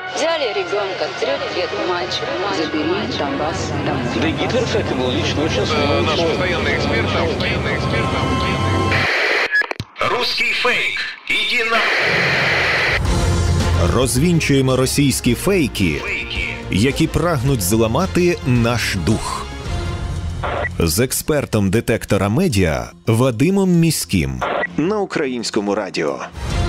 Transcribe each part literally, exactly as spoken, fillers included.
Взяли ребенка, трех лет мальчик, забери Донбасс домой. Да и Гитлер, кстати, был лично очень смелый Наш человек. постоянный эксперт, постоянный эксперт. Русский фейк. Иди на... Розвінчуємо російські фейки, які прагнуть зламати наш дух. З експертом детектора медіа Вадимом Міським на Українському радіо.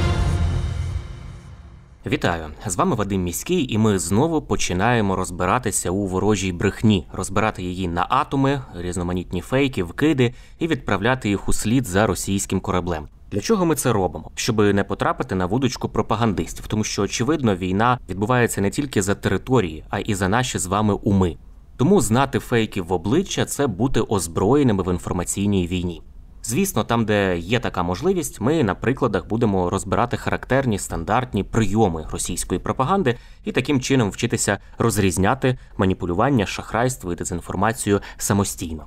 Вітаю! З вами Вадим Міський, і ми знову починаємо розбиратися у ворожій брехні, розбирати її на атоми, різноманітні фейки, вкиди і відправляти їх у слід за російським кораблем. Для чого ми це робимо? Щоби не потрапити на вудочку пропагандистів, тому що, очевидно, війна відбувається не тільки за території, а і за наші з вами уми. Тому знати фейки в обличчя – це бути озброєними в інформаційній війні. Звісно, там, де є така можливість, ми на прикладах будемо розбирати характерні стандартні прийоми російської пропаганди і таким чином вчитися розрізняти маніпулювання, шахрайство і дезінформацію самостійно.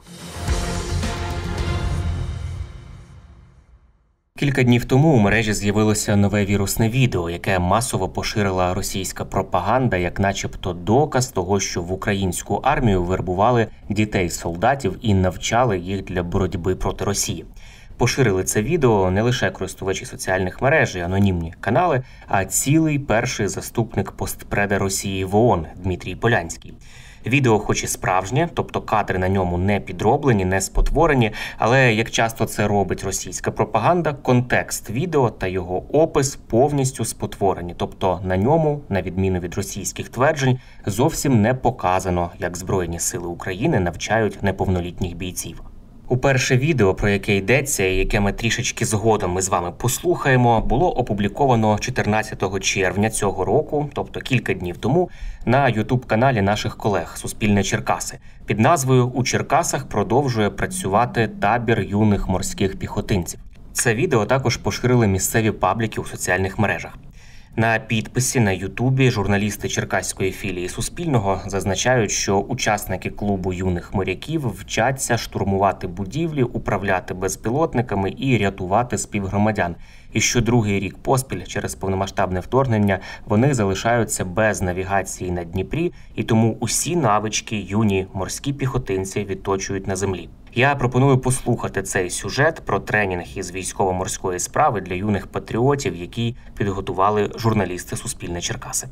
Кілька днів тому у мережі з'явилося нове вірусне відео, яке масово поширила російська пропаганда, як начебто доказ того, що в українську армію вербували дітей-солдатів і навчали їх для боротьби проти Росії. Поширили це відео не лише користувачі соціальних мереж і анонімні канали, а цілий перший заступник постпреда Росії в ООН Дмитрій Полянський. Відео хоч і справжнє, тобто кадри на ньому не підроблені, не спотворені, але, як часто це робить російська пропаганда, контекст відео та його опис повністю спотворені, тобто на ньому, на відміну від російських тверджень, зовсім не показано, як Збройні сили України навчають неповнолітніх бійців. У перше відео, про яке йдеться і яке ми трішечки згодом ми з вами послухаємо, було опубліковано чотирнадцятого червня цього року, тобто кілька днів тому, на ютуб-каналі наших колег «Суспільне Черкаси». Під назвою «У Черкасах продовжує працювати табір юних морських піхотинців». Це відео також поширили місцеві пабліки у соціальних мережах. На підписі на Ютубі журналісти черкаської філії Суспільного зазначають, що учасники клубу юних моряків вчаться штурмувати будівлі, управляти безпілотниками і рятувати співгромадян. І що другий рік поспіль через повномасштабне вторгнення вони залишаються без навігації на Дніпрі, і тому усі навички юні морські піхотинці відточують на землі. Я пропоную послухати цей сюжет про тренінг із військово-морської справи для юних патріотів, який підготували журналісти Суспільне Черкаси.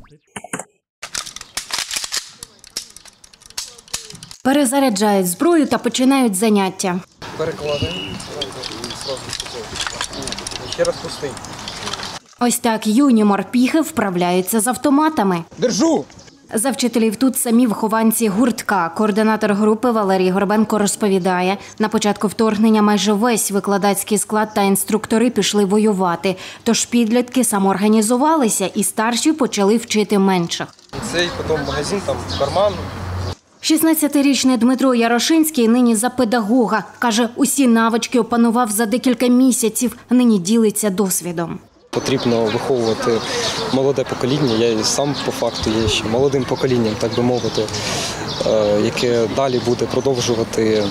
Перезаряджають зброю та починають заняття. Перекладаємо. Ще раз пустий. Ось так юні морпіхи вправляються з автоматами. Держу! За вчителів тут самі вихованці гуртка. Координатор групи Валерій Горбенко розповідає, на початку вторгнення майже весь викладацький склад та інструктори пішли воювати. Тож підлітки самоорганізувалися і старші почали вчити менших. Цей потім магазин, там карман. шістнадцятирічний Дмитро Ярошинський нині за педагога. Каже, усі навички опанував за декілька місяців, нині ділиться досвідом. Потрібно виховувати молоде покоління, я і сам по факту є ще молодим поколінням, так би мовити, яке далі буде продовжувати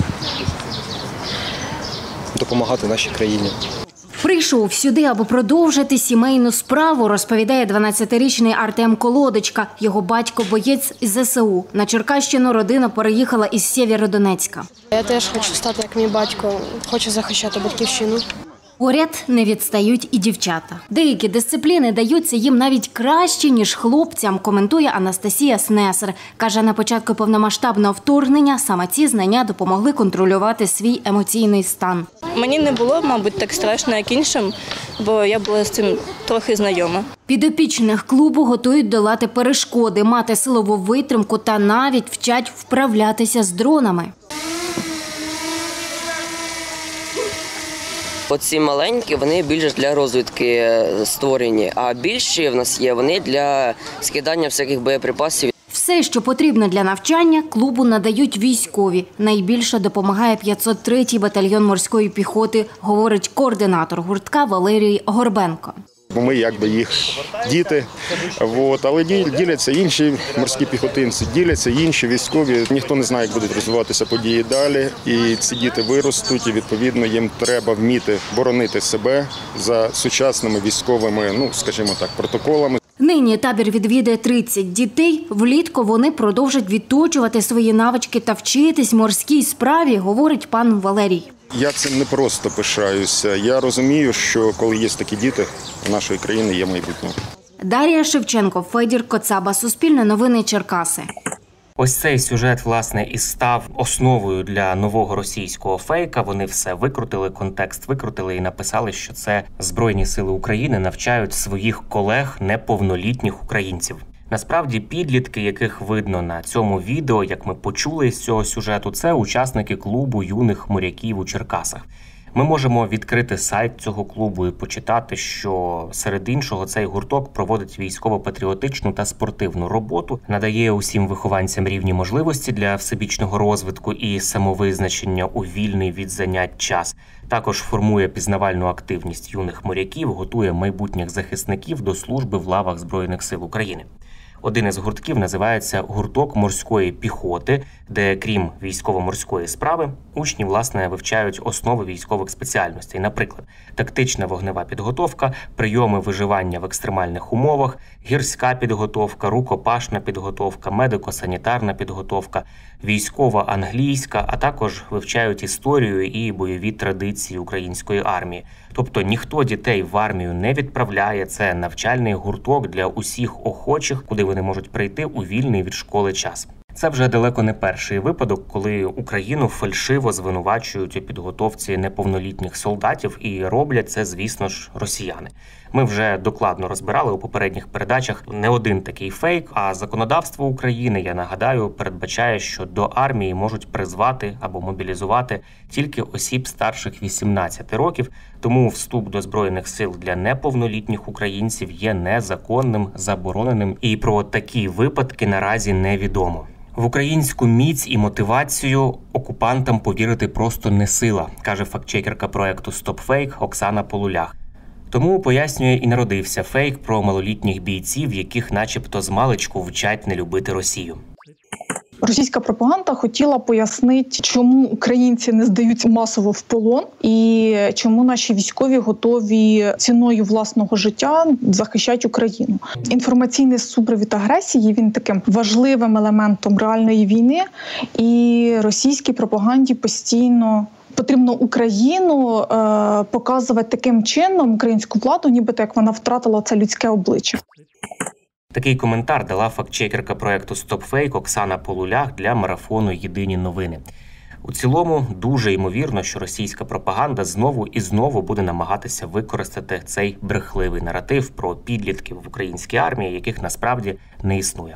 допомагати нашій країні. Прийшов сюди, аби продовжити сімейну справу, розповідає дванадцятирічний Артем Колодочка. Його батько – боєць із зе се у. На Черкащину родина переїхала із Сєвєродонецька. Я теж хочу стати, як мій батько, хочу захищати батьківщину. Поряд не відстають і дівчата. Деякі дисципліни даються їм навіть краще, ніж хлопцям, коментує Анастасія Снесер. Каже, на початку повномасштабного вторгнення саме ці знання допомогли контролювати свій емоційний стан. Мені не було, мабуть, так страшно, як іншим, бо я була з цим трохи знайома. Підопічних клубу готують долати перешкоди, мати силову витримку та навіть вчать вправлятися з дронами. Оці маленькі, вони більше для розвідки створені, а більші в нас є, вони для скидання всяких боєприпасів. Все, що потрібно для навчання, клубу надають військові. Найбільше допомагає п'ятсот третій батальйон морської піхоти, говорить координатор гуртка Валерій Горбенко. Бо ми якби їх діти, от, але діляться інші морські піхотинці, діляться інші військові. Ніхто не знає, як будуть розвиватися події далі. І ці діти виростуть, і відповідно їм треба вміти боронити себе за сучасними військовими, ну, скажімо так, протоколами. Нині табір відвідає тридцять дітей. Влітку вони продовжать відточувати свої навички та вчитись морській справі, говорить пан Валерій. Я цим не просто пишаюся. Я розумію, що коли є такі діти, у нашої країни є майбутнє. Дар'я Шевченко, Федір Коцаба, Суспільне новини, Черкаси. Ось цей сюжет, власне, і став основою для нового російського фейка. Вони все викрутили, контекст викрутили і написали, що це Збройні сили України навчають своїх колег неповнолітніх українців. Насправді, підлітки, яких видно на цьому відео, як ми почули з цього сюжету, це учасники клубу юних моряків у Черкасах. Ми можемо відкрити сайт цього клубу і почитати, що серед іншого цей гурток проводить військово-патріотичну та спортивну роботу, надає усім вихованцям рівні можливості для всебічного розвитку і самовизначення у вільний від занять час. Також формує пізнавальну активність юних моряків, готує майбутніх захисників до служби в лавах Збройних сил України. Один із гуртків називається «Гурток морської піхоти», де, крім військово-морської справи, учні, власне, вивчають основи військових спеціальностей. Наприклад, тактична вогнева підготовка, прийоми виживання в екстремальних умовах, гірська підготовка, рукопашна підготовка, медико-санітарна підготовка, військова англійська, а також вивчають історію і бойові традиції української армії. Тобто ніхто дітей в армію не відправляє, це навчальний гурток для усіх охочих, куди вони можуть прийти у вільний від школи час. Це вже далеко не перший випадок, коли Україну фальшиво звинувачують у підготовці неповнолітніх солдатів, і роблять це, звісно ж, росіяни. Ми вже докладно розбирали у попередніх передачах не один такий фейк, а законодавство України, я нагадаю, передбачає, що до армії можуть призвати або мобілізувати тільки осіб старших вісімнадцяти років, тому вступ до Збройних сил для неповнолітніх українців є незаконним, забороненим, і про такі випадки наразі невідомо. В українську міць і мотивацію окупантам повірити просто не сила, каже фактчекерка проекту StopFake Оксана Полулях. Тому, пояснює, і народився фейк про малолітніх бійців, яких начебто змалечку вчать не любити Росію. Російська пропаганда хотіла пояснити, чому українці не здаються масово в полон і чому наші військові готові ціною власного життя захищати Україну. Інформаційний супровід агресії, він таким важливим елементом реальної війни, і російській пропаганді постійно потрібно Україну е, показувати таким чином, українську владу, нібито як вона втратила це людське обличчя. Такий коментар дала фактчекерка проекту StopFake Оксана Полулях для марафону «Єдині новини». У цілому, дуже ймовірно, що російська пропаганда знову і знову буде намагатися використати цей брехливий наратив про підлітків в українській армії, яких насправді не існує.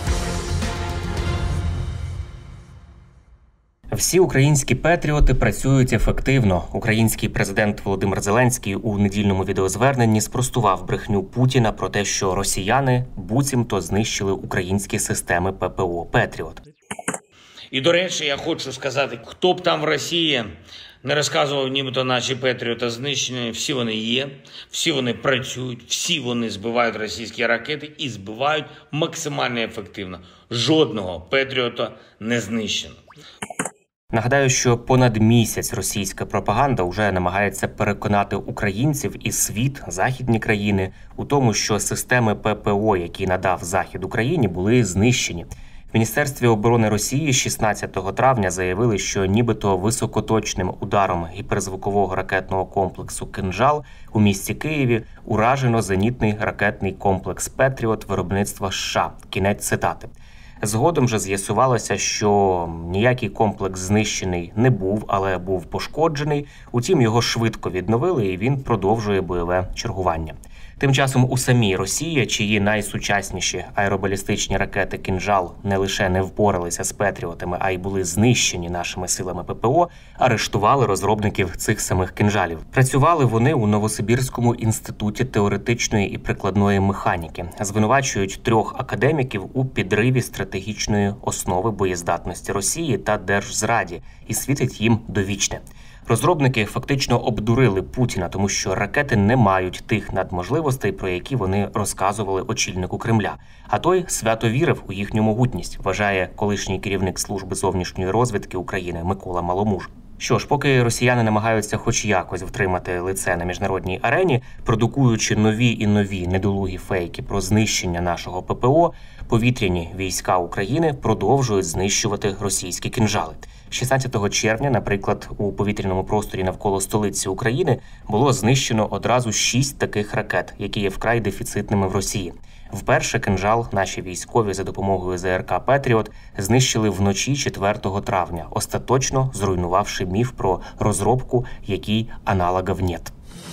Всі українські патріоти працюють ефективно. Український президент Володимир Зеленський у недільному відеозверненні спростував брехню Путіна про те, що росіяни буцімто знищили українські системи ППО «Петріот». І, до речі, я хочу сказати, хто б там в Росії не розказував, нібито наші «Петріоти» знищені, всі вони є, всі вони працюють, всі вони збивають російські ракети і збивають максимально ефективно. Жодного «Петріота» не знищено. Нагадаю, що понад місяць російська пропаганда вже намагається переконати українців і світ, західні країни, у тому, що системи ППО, які надав Захід Україні, були знищені. В Міністерстві оборони Росії шістнадцятого травня заявили, що нібито високоточним ударом гіперзвукового ракетного комплексу «Кинжал» у місті Києві уражено зенітний ракетний комплекс «Петріот» виробництва США. Кінець цитати. Згодом же з'ясувалося, що ніякий комплекс знищений не був, але був пошкоджений. Утім, його швидко відновили, і він продовжує бойове чергування. Тим часом у самій Росії, чиї найсучасніші аеробалістичні ракети «Кинжал» не лише не впоралися з «Петріотами», а й були знищені нашими силами ППО, арештували розробників цих самих «Кинжалів». Працювали вони у Новосибірському інституті теоретичної і прикладної механіки. Звинувачують трьох академіків у підриві стратегічної основи боєздатності Росії та держзраді і світить їм довічне. Розробники фактично обдурили Путіна, тому що ракети не мають тих надможливостей, про які вони розказували очільнику Кремля. А той свято вірив у їхню могутність, вважає колишній керівник служби зовнішньої розвідки України Микола Маломуж. Що ж, поки росіяни намагаються хоч якось втримати лице на міжнародній арені, продукуючи нові і нові недолугі фейки про знищення нашого ППО, повітряні війська України продовжують знищувати російські кинжали. шістнадцятого червня, наприклад, у повітряному просторі навколо столиці України було знищено одразу шість таких ракет, які є вкрай дефіцитними в Росії. Вперше кинжал наші військові за допомогою ЗРК «Петріот» знищили вночі четвертого травня, остаточно зруйнувавши міф про розробку, якій аналогів нет.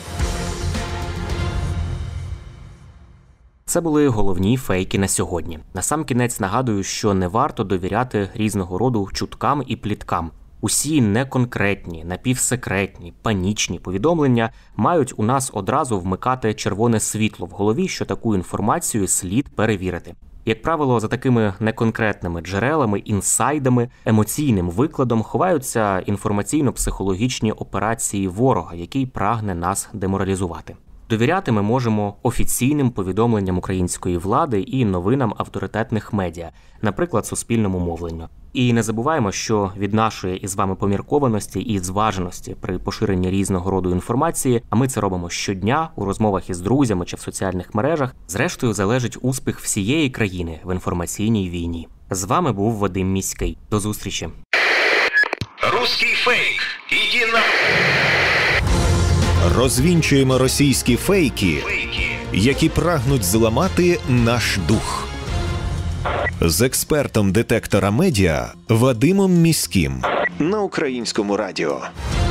Це були головні фейки на сьогодні. Насамкінець нагадую, що не варто довіряти різного роду чуткам і пліткам. Усі неконкретні, напівсекретні, панічні повідомлення мають у нас одразу вмикати червоне світло в голові, що таку інформацію слід перевірити. Як правило, за такими неконкретними джерелами, інсайдами, емоційним викладом ховаються інформаційно-психологічні операції ворога, який прагне нас деморалізувати. Довіряти ми можемо офіційним повідомленням української влади і новинам авторитетних медіа, наприклад, суспільному мовленню. І не забуваємо, що від нашої із вами поміркованості і зваженості при поширенні різного роду інформації, а ми це робимо щодня у розмовах із друзями чи в соціальних мережах, зрештою залежить успіх всієї країни в інформаційній війні. З вами був Вадим Міський. До зустрічі. Русський фейк. Іди на... Розвінчуємо російські фейки, які прагнуть зламати наш дух. З експертом детектора медіа Вадимом Міським на Українському радіо.